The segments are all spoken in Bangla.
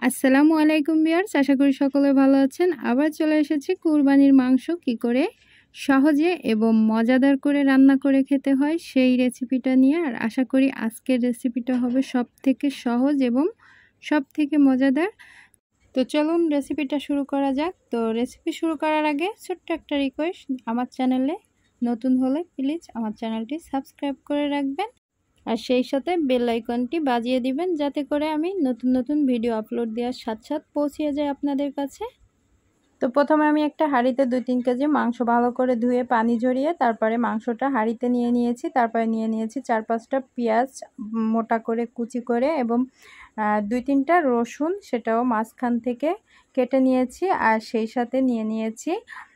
আসসালামু আলাইকুম ভিউয়ার্স, আশা করি সকলে ভালো আছেন। আবার চলে এসেছি কুরবানির মাংস কি করে সহজে এবং মজাদার করে রান্না করে খেতে হয় সেই রেসিপিটা নিয়ে। আর আশা করি আজকের রেসিপিটা হবে সবথেকে সহজ এবং সবথেকে মজাদার। তো চলুন রেসিপিটা শুরু করা যাক। তো রেসিপি শুরু করার আগে ছোট্ট একটা রিকোয়েস্ট, আমার চ্যানেলে নতুন হলে প্লিজ আমার চ্যানেলটি সাবস্ক্রাইব করে রাখবেন আর সেই সাথে বেল আইকনটি বাজিয়ে দিবেন, যাতে করে আমি নতুন নতুন ভিডিও আপলোড দেওয়ার সাথে সাথে পৌঁছে যায় আপনাদের কাছে। তো প্রথমে আমি একটা হাঁড়িতে 2-3 কেজি মাংস ভালো করে ধুয়ে পানি ঝরিয়ে তারপরে মাংসটা হাঁড়িতে নিয়ে নিয়েছি। তারপরে নিয়ে নিয়েছি 4-5টা পেঁয়াজ মোটা করে কুচি করে এবং 2-3টা রসুন, সেটাও মাঝখান থেকে কেটে নিয়েছি। আর সেই সাথে নিয়ে নিয়েছি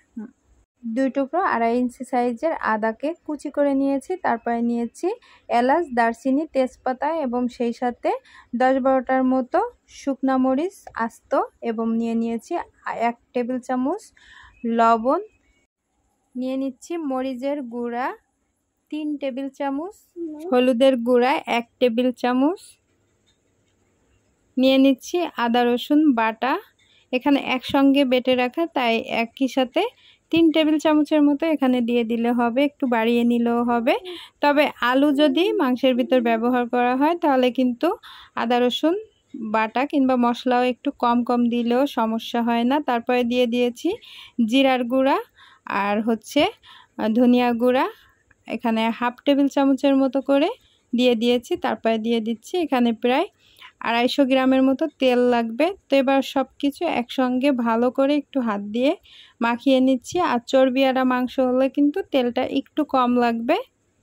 2 টুকরো 2.5 ইঞ্চি সাইজের আদাকে কুচি করে নিয়েছি। তারপরে নিয়েছি এলাচ, দারচিনি, তেজপাতা এবং সেই সাথে 10-12টার মতো শুকনা মরিচ আস্ত এবং নিয়ে নিয়েছি 1 টেবিল চামচ লবণ, নিয়ে নিচ্ছি মরিচের গুঁড়া 3 টেবিল চামচ, হলুদের গুঁড়া 1 টেবিল চামচ, নিয়ে নিচ্ছি আদা রসুন বাটা, এখানে একসঙ্গে বেটে রাখা, তাই একই সাথে 3 টেবিল চামচের মতো এখানে দিয়ে দিলে হবে, একটু বাড়িয়ে নিলেও হবে। তবে আলু যদি মাংসের ভিতর ব্যবহার করা হয় তাহলে কিন্তু আদা রসুন বাটা কিংবা মশলাও একটু কম কম দিলেও সমস্যা হয় না। তারপরে দিয়ে দিয়েছি জিরার গুঁড়া আর ধনিয়া গুঁড়া, এখানে 1/2 টেবিল চামচের মতো করে দিয়ে দিয়েছি। তারপরে দিয়ে দিচ্ছি এখানে প্রায় 250 গ্রামের মতো তেল লাগবে। তো এবার সব কিছু একসঙ্গে ভালো করে একটু হাত দিয়ে মাখিয়ে নিচ্ছি। আর চর্বিওয়ালা মাংস হলে কিন্তু তেলটা একটু কম লাগবে,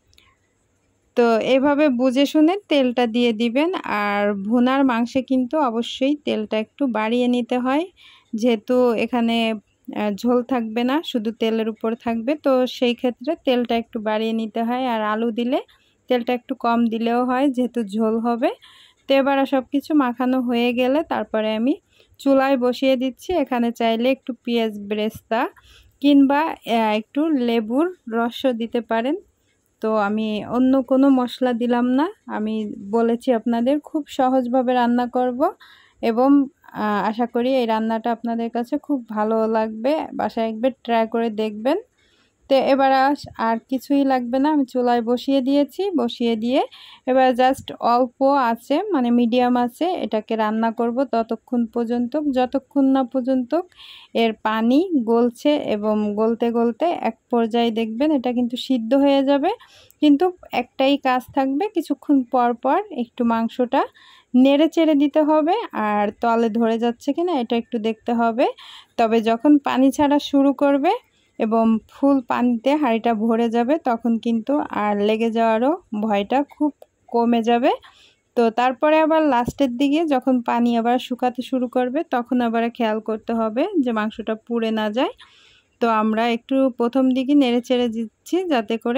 তো এভাবে বুঝে শুনে তেলটা দিয়ে দিবেন। আর ভুনার মাংসে কিন্তু অবশ্যই তেলটা একটু বাড়িয়ে নিতে হয়, যেহেতু এখানে ঝোল থাকবে না, শুধু তেলের উপর থাকবে, তো সেই ক্ষেত্রে তেলটা একটু বাড়িয়ে নিতে হয়। আর আলু দিলে তেলটা একটু কম দিলেও হয়, যেহেতু ঝোল হবে। তো এবার সব কিছু মাখানো হয়ে গেলে তারপরে আমি চুলায় বসিয়ে দিচ্ছি। এখানে চাইলে একটু পেঁয়াজ বেরেস্তা কিংবা একটু লেবুর রসও দিতে পারেন। তো আমি অন্য কোনো মশলা দিলাম না, আমি বলেছি আপনাদের খুব সহজভাবে রান্না করব এবং আশা করি এই রান্নাটা আপনাদের কাছে খুব ভালো লাগবে। বাসায় একবার ট্রাই করে দেখবেন। তো এবার আর কিছুই লাগবে না, আমি চুলায় বসিয়ে দিয়েছি। বসিয়ে দিয়ে এবার জাস্ট অল্প আছে, মানে মিডিয়াম আছে, এটাকে রান্না করব ততক্ষণ পর্যন্ত যতক্ষণ না পর্যন্ত এর পানি গলছে এবং গলতে গলতে এক পর্যায়ে দেখবেন এটা কিন্তু সিদ্ধ হয়ে যাবে। কিন্তু একটাই কাজ থাকবে, কিছুক্ষণ পর পর একটু মাংসটা নেড়ে চেড়ে দিতে হবে আর তলে ধরে যাচ্ছে কিনা এটা একটু দেখতে হবে। তবে যখন পানি ছাড়া শুরু করবে এবং ফুল পানিতে হাঁড়িটা ভরে যাবে তখন কিন্তু আর লেগে যাওয়ারও ভয়টা খুব কমে যাবে। তো তারপরে আবার লাস্টের দিকে যখন পানি আবার শুকাতে শুরু করবে তখন আবার খেয়াল করতে হবে যে মাংসটা পুড়ে না যায়। তো আমরা একটু প্রথম দিকে নেড়ে চেড়ে দিচ্ছি যাতে করে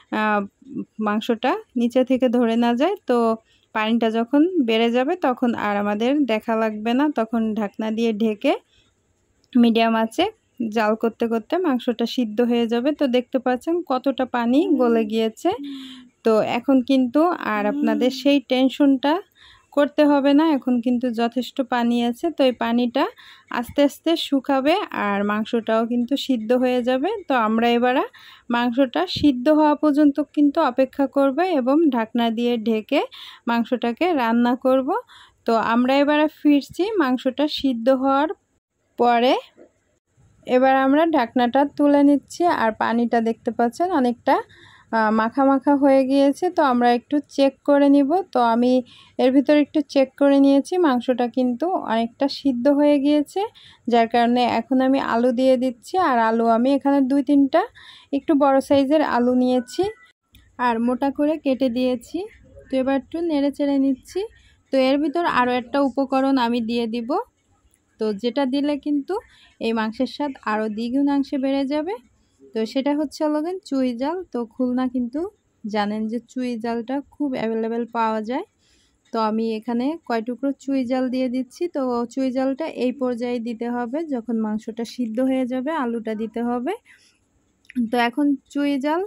মাংসটা নিচে থেকে ধরে না যায়। তো পানিটা যখন বেড়ে যাবে তখন আর আমাদের দেখা লাগবে না, তখন ঢাকনা দিয়ে ঢেকে মিডিয়াম আঁচে জাল করতে করতে মাংসটা সিদ্ধ হয়ে যাবে। তো দেখতে পাচ্ছেন কতটা পানি গলে গিয়েছে। তো এখন কিন্তু আর আপনাদের সেই টেনশনটা করতে হবে না, এখন কিন্তু যথেষ্ট পানি আছে। তো এই পানিটা আস্তে আস্তে শুকাবে আর মাংসটাও কিন্তু সিদ্ধ হয়ে যাবে। তো আমরা এবার মাংসটা সিদ্ধ হওয়া পর্যন্ত কিন্তু অপেক্ষা করব এবং ঢাকনা দিয়ে ঢেকে মাংসটাকে রান্না করব। তো আমরা এবার ফিরছি মাংসটা সিদ্ধ হওয়ার পরে। এবার আমরা ঢাকনাটা তুলে নিচ্ছি আর পানিটা দেখতে পাচ্ছেন অনেকটা মাখা মাখা হয়ে গিয়েছে। তো আমরা একটু চেক করে নিব। তো আমি এর ভিতরে একটু চেক করে নিয়েছি, মাংসটা কিন্তু অনেকটা সিদ্ধ হয়ে গিয়েছে, যার কারণে এখন আমি আলু দিয়ে দিচ্ছি। আর আলু আমি এখানে 2-3টা একটু বড় সাইজের আলু নিয়েছি আর মোটা করে কেটে দিয়েছি। তো এবার একটু নেড়ে চেড়ে নিচ্ছি। তো এর ভিতর আরও একটা উপকরণ আমি দিয়ে দিব, তো যেটা দিলে কিন্তু এই মাংসের স্বাদ আরও দ্বিগুণাংশে বেড়ে যাবে। তো সেটা হচ্ছে চুই জাল। তো খুলনা কিন্তু জানেন যে চুই জালটা খুব অ্যাভেলেবেল পাওয়া যায়। তো আমি এখানে কয় টুকরো চুই জাল দিয়ে দিচ্ছি। তো চুই জালটা এই পর্যায়ে দিতে হবে যখন মাংসটা সিদ্ধ হয়ে যাবে, আলুটা দিতে হবে। তো এখন চুই জাল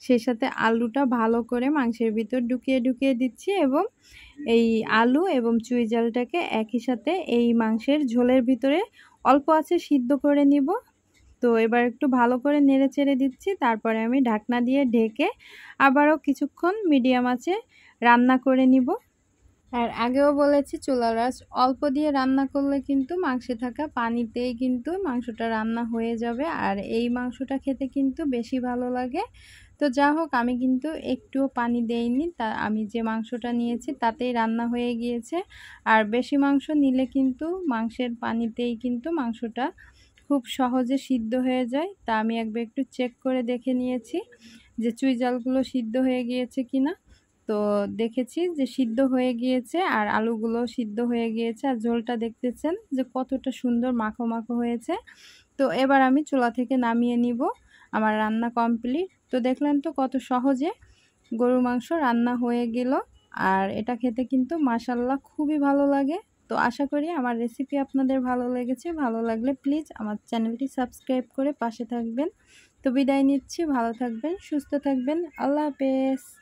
সেই সাথে আলুটা ভালো করে মাংসের ভিতর ঢুকিয়ে দিচ্ছি এবং এই আলু এবং চুই ঝালটাকে একই সাথে এই মাংসের ঝোলের ভিতরে অল্প আছে সিদ্ধ করে নিব। তো এবার একটু ভালো করে নেড়ে চেড়ে দিচ্ছি, তারপরে আমি ঢাকনা দিয়ে ঢেকে আবারও কিছুক্ষণ মিডিয়াম আঁচে রান্না করে নিব। আর আগেও বলেছি চুলার আঁচ অল্প দিয়ে রান্না করলে কিন্তু মাংসে থাকা পানিতেই কিন্তু মাংসটা রান্না হয়ে যাবে, আর এই মাংসটা খেতে কিন্তু বেশি ভালো লাগে। তো যা হোক, আমি কিন্তু একটুও পানি দেইনি, তা আমি যে মাংসটা নিয়েছি তাতেই রান্না হয়ে গিয়েছে। আর বেশি মাংস নিলে কিন্তু মাংসের পানিতেই কিন্তু মাংসটা খুব সহজে সিদ্ধ হয়ে যায়। তা আমি একবার একটু চেক করে দেখে নিয়েছি যে চুই ঝালগুলো সিদ্ধ হয়ে গিয়েছে কিনা। তো দেখেছি যে সিদ্ধ হয়ে গিয়েছে আর আলুগুলো সিদ্ধ হয়ে গিয়েছে, আর ঝোলটা দেখতেছেন যে কতটা সুন্দর মাখো মাখো হয়েছে। তো এবার আমি চুলা থেকে নামিয়ে নিব, আমার রান্না কমপ্লিট। তো দেখলেন তো কত সহজে গরুর মাংস রান্না হয়ে গেল, আর এটা খেতে কিন্তু মাশাআল্লাহ খুবই ভালো লাগে। তো আশা করি আমার রেসিপি আপনাদের ভালো লেগেছে। ভালো লাগলে প্লিজ আমার চ্যানেলটি সাবস্ক্রাইব করে পাশে থাকবেন। তো বিদায় নিচ্ছি, ভালো থাকবেন, সুস্থ থাকবেন, আল্লাহ হাফেজ।